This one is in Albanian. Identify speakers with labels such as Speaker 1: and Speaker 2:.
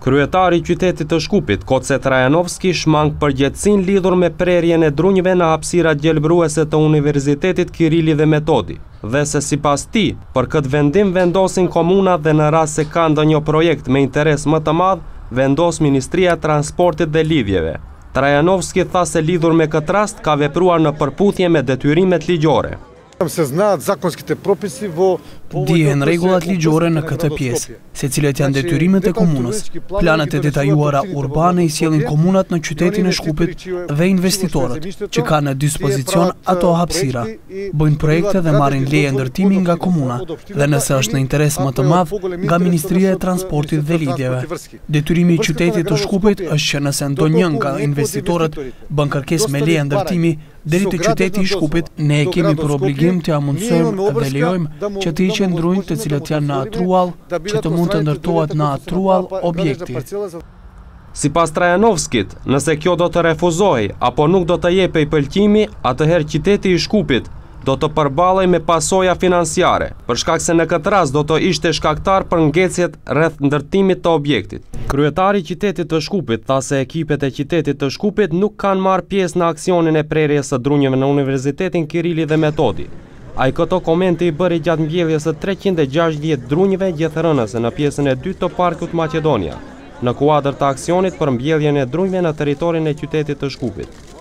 Speaker 1: Kryetari i qytetit të Shkupit, Koce Trajanovski, shmang përgjegjësinë lidhur me prerjen e drunjve në hapësirat gjelbëruese të Universitetit Kirili dhe Metodi, dhe se sipas tij, për këtë vendim vendosin komunat dhe në rast se ka ndonjë projekt me interes më të madh, vendos Ministria e Transportit dhe Lidhjeve. Trajanovski tha se lidhur me këtë rast ka vepruar në përputhje me detyrimet ligjore.
Speaker 2: Dihen rregullat ligjore në këtë pjesë, se cilat janë detyrimet e komunës. Planet e detajuara urbane i sjellin komunat në qytetin e Shkupit dhe investitorët, që kanë në dispozicion ato hapësira. Bëjnë projekte dhe marrin leje ndërtimi nga komuna, dhe nëse është në interes më të madh, nga Ministria e Transportit dhe Lidhjeve. Detyrimi i qytetit të Shkupit është që nëse ndonjë nga investitorët bën kërkesë me leje ndërtimi deri te qyteti i Shkupit, ne kemi për obligim të mundsojmë dhe lejojmë që të hiqen drunjt të cilët janë në atruall, që të mund të ndërtohet në atruall objekti.
Speaker 1: Sipas Trajanovskit, nëse kjo do të refuzohej apo nuk do të jepej pëlqimi, atëherë qyteti i Shkupit do të përballej me pasoja financiare, për shkak se në këtë rast do të ishte shkaktar për ngecjet rreth ndërtimit të objektit. Kryetari i qytetit të Shkupit tha se ekipet e qytetit të Shkupit nuk kanë marrë pjesë në aksionin e prerjes së drunjeve në Universitetin Kirili dhe Metodi. Ai këto komente i bëri gjatë mbjelljes së 360 drunjve gjetherënëse në pjesën e dytë të Parkut Maqedonia, në kuadër të aksionit për mbjelljen e drunjve në territorin e qytetit të Shkupit.